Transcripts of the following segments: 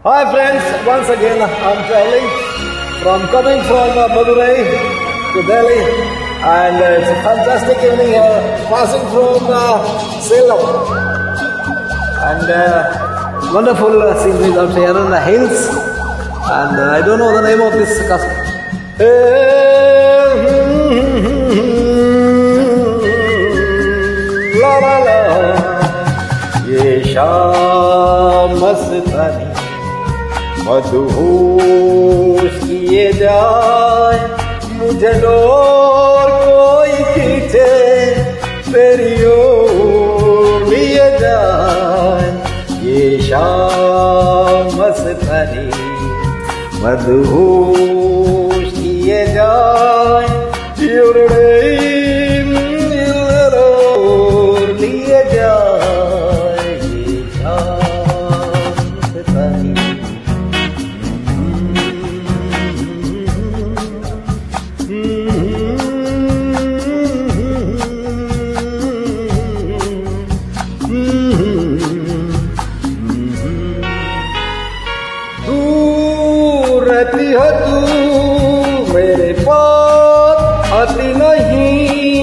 Hi friends, once again I'm traveling coming from Madurai to Delhi, and it's a fantastic evening here, passing from Salem, and wonderful scenery out here in the hills, and I don't know the name of this castle. La la la, ye shaam mastani मदहोश किए जाए, मुझे और कोई खींचे तेरी ओर लिए जाए, ये शाम मस्तानी मदहोश किए जाए, लिए जाए, ये शाम मस्तानी। रहती है तू मेरे पास आती नहीं,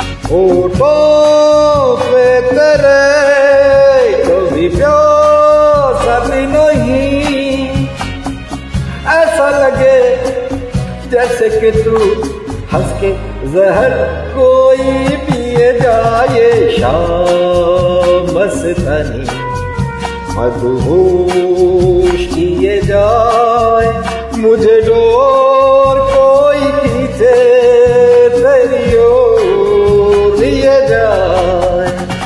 होठों पे तेरे कभी प्यास आती नहीं, ऐसा लगे जैसे कि तू हंस के जहर कोई पिए जाए, शाम मस्तानी मदहोश किए जाए, मुझे डोर कोई खींचे तेरी ओर लिए जाए।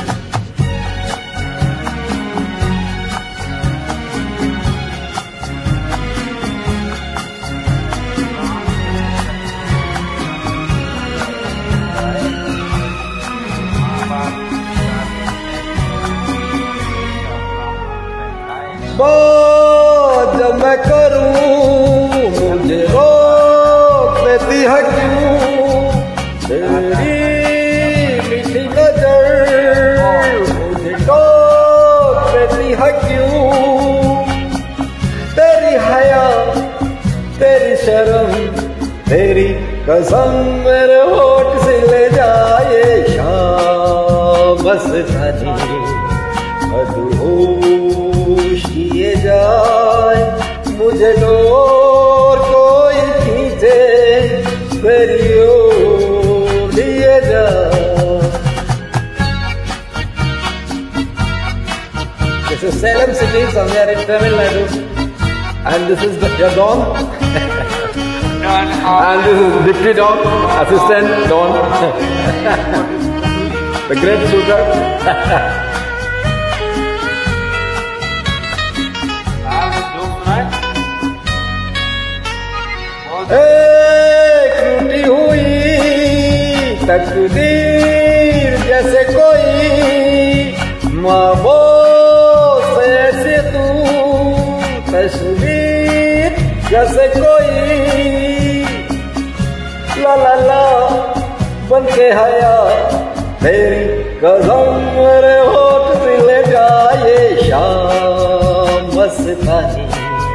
बात जब मैं करूं मुझे रोक देती है क्यों, तेरी मीठी नजर मुझे टोक देती है क्यों, तेरी हया तेरी शर्म तेरी कसम मेरे होठ से ले जाए, शाम मस्तानी मदहोश किए जाए, मुझे डोर कोई खींचे तेरी ओर लिए जाए। This is Salem city, somewhere in Tamil Nadu, and this is your Don, and this is Deputy Don, Assistant Don, the great shooter. एक टूटी हुई तकदीर जैसे कोई, महबूब ऐसे तू तस्वीर जैसे कोई, ला ला ला बन के हया तेरी कसम मेरे होठ से ले जाए, शाम मस्तानी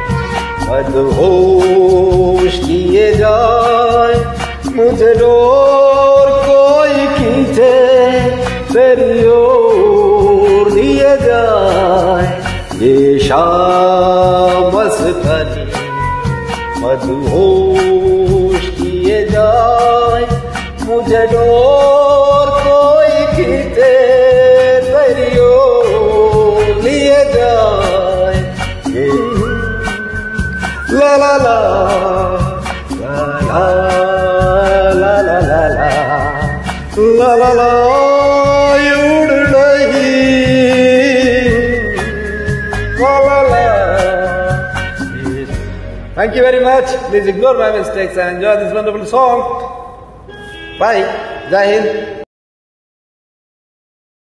मदहोश किए जाए, मुझे डोर कोई खींचे तेरी ओर लिए जाए, ये शाम मस्तानी मदहोश किए जाए, मुझे डोर कोई खींचे तेरी ओर लिए जाए, la la la la la la la la la la la उड़ रही la la la. Thank you very much. Please ignore my mistakes and enjoy this wonderful song. Bye. Jai Hind.